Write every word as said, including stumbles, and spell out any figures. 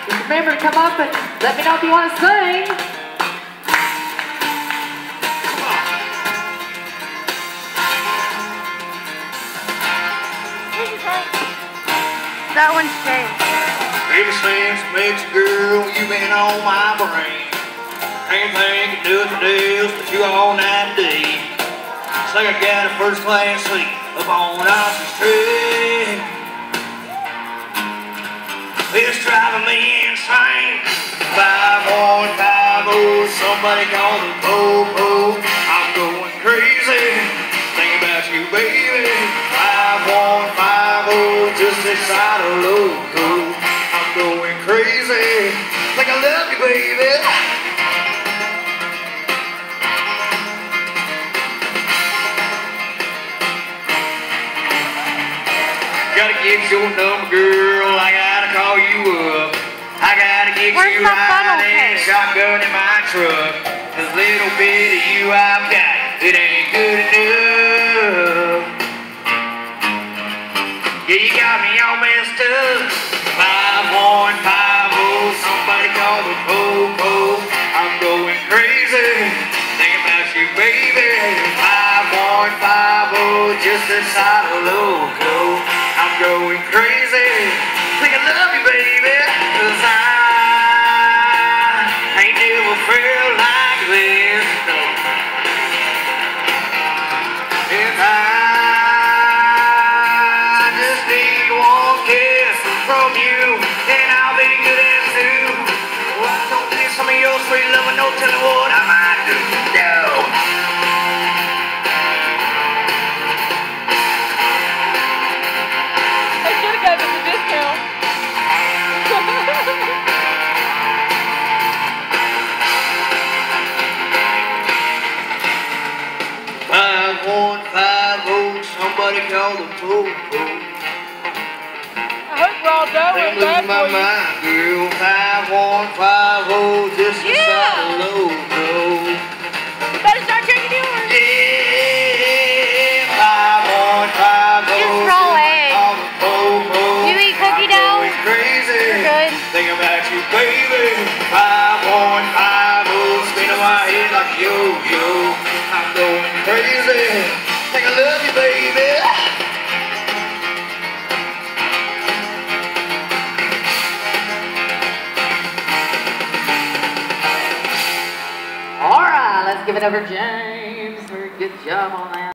Just remember to come up and let me know if you want to sing. That one's changed. Ever since I met you, girl, you've been on my brain. Ain't thinking nothing else but you all night and day. It's like I got a first class seat up on Austin's tree. It's driving me insane. Five one five oh, somebody call the po-po. I'm going crazy, thinking about you, baby. Five one five oh, just this side of loco. I'm going crazy, think I love you, baby. Gotta get your number, girl. I gotta call you up. I gotta get Where's you my right funnel in a case? shotgun in my truck. This little bit of you I've got, it ain't good enough. Yeah, you got me all messed up. Five one five oh, somebody call the po-po. I'm going crazy, thinking about you, baby. Five one five oh, just this side of loco. I'm going crazy, think I love you, baby. 'Cause I ain't never felt like this, no. And I just need one kiss from you, and I'll be good as two. Well, I don't need some of your sweet love, no telling what I might do. No. Five one five oh, somebody call the po-po. I hope we're all done I'm with that losing my for you. mind, girl. Five one five oh, just Yeah. beside the logo. You better start drinking yours. Yeah, five one five oh, Just roll somebody eggs. call the po-po. You eat cookie I'm dough? going crazy, You're good. thinking about you, baby. Five one five oh, spinning my head like a yo-yo. I'm going crazy, think I love you, baby. All right, let's give it over, James. Very good job on that.